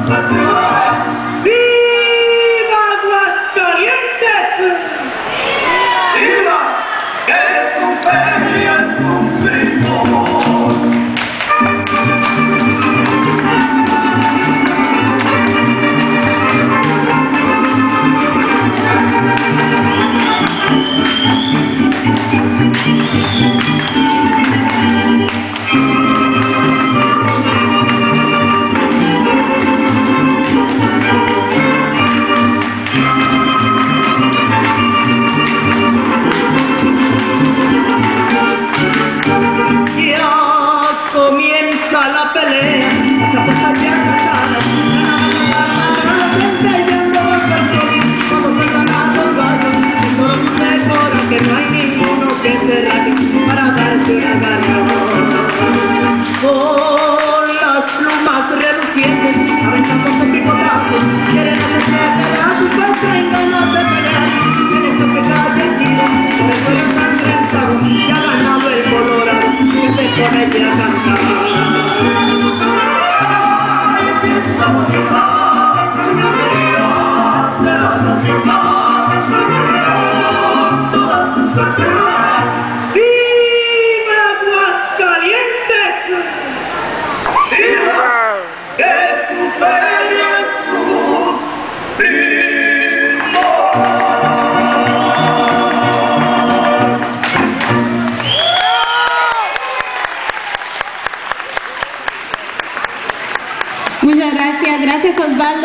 ¡Viva Aguascalientes! ¡Viva! ¡Que supere el conflicto! Comienza la pelea, la cosa ya no que no hay ninguno que se raje para darse una gana. Con las plumas relucientes, aventando su picotazo, quieren hacerse a su fuerza y ganas de pelear. En esto que cae el tiro, por eso el ensangrentado, ya ha ganado el colorado, que se pone ya a cantar. ¡Viva Aguascalientes! ¡Viva! ¡Que supere el conflicto! Muchas gracias, gracias Osvaldo.